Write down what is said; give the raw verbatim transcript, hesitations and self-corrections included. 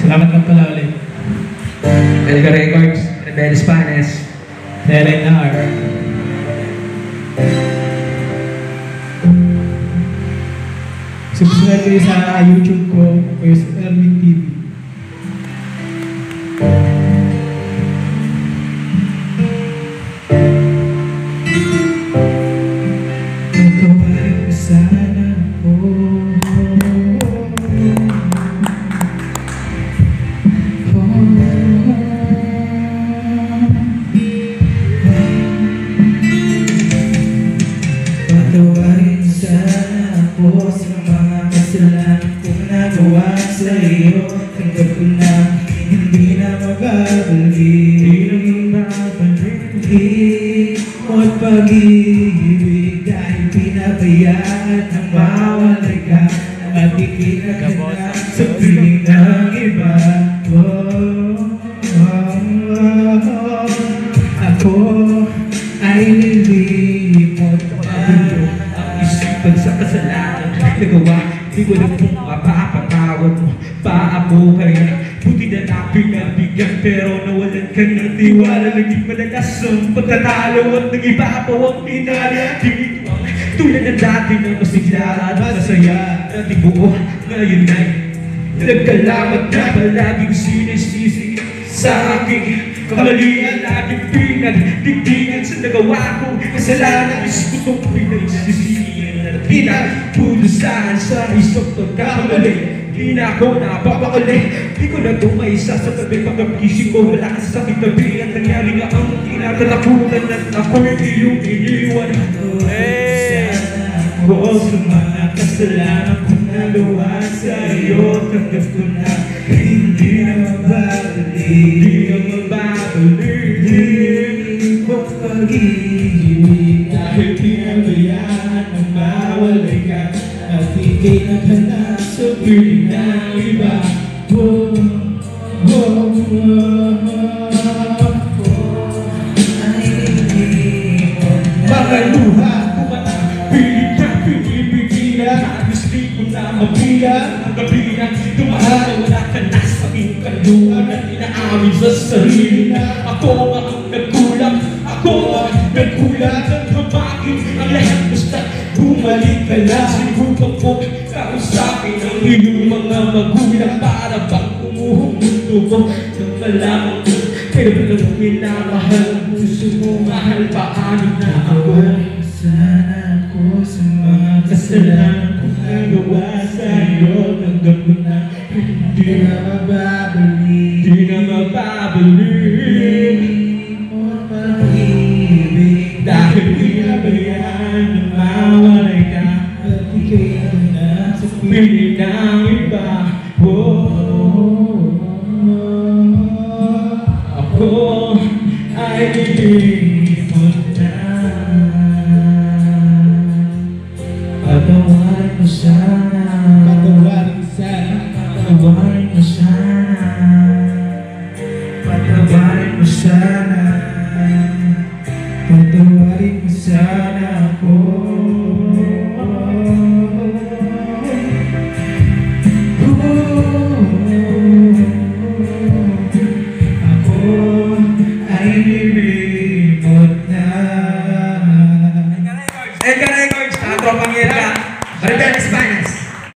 Salamat lang pala ulit. Elga Records, Rebel Spanes, Delen na R. Subscribe kayo sa YouTube ko, kayo sa Erwin T V. Nagkawalan ko sana ako. Patawarin mo sana ako sa mga kasalanan kong nagawa sa iyo. Tanggap ko na hindi na mababalik. Hindi na mababalik mo't pag-ibig dahil pinabayaan ng bawat ka at ikinaganda sa piling ng iba. Oh, oh, oh, oh. Ako ay nilimot ang isipan sa kasalanan nagawa. Di ko na kung mapapatawad mo pa ako kaya buti na napinagbigyan pero nawalan ka ng tiwala. Naging malakas ang pagkatalo at nag-ibabaw ang pinalagin. Tulad ng dati na masigla at masaya nating buo ngayon ay nagkalamat na palaging sinisisi sa aking kamalian. Laging pinagdiktingan sa nagawa ko kasalanan is kutong pinagsisiyan at pinagpudusahan sa isang pagkakamali. Di na ako napapakali, di ko na tumaysa sa tabi pagkagising ko. Wala ka sa aking tabi at nangyari nga ang kinatatakutan at ako'y iyong iniwan. Ako sa mga kasalanan kong nagawa sa iyo. Tanggap ko na hindi na mababalik. Hindi na mababalik. Hindi ko pag-ibig dahil pinabayaan ng bawal ka at ikinaganda sa piling ng iba. Oh, oh, oh, oh. Ay ilimot na mga luha kumata. Pilit na pinipigilan. Halos di ko na mabilang. Ang gabi na tumahal na wala ka na sa aking kalungan at inaamin sa sarili na ako ang nagkulang. Ako ang nagkulang at mabakit ang lahat basta bumalik ka na. Sinubang ko kausapin ang iyong mga magulang para bang umuhong mundo ko nang malaman ko pero lang minamahal ang puso mo. Mahal paano na ako. Sana ako sa mga kasalanan kong nagawa sa iyo. Tanggap ko na hindi na mababalik. Hindi na mababalik mo't pag-ibig dahil pinabayaan ng mawalay ka at ikay na sa piling ng iba. Oh, ako ay nilimot na. Patawarin mo sana. Patawarin mo sana. Patawarin mo sana. Patawarin mo sana. Patawarin mo sana ako. Ako ay nilimot na. Elga Records, Elga Records, tropang Elga, Rebel Spanes.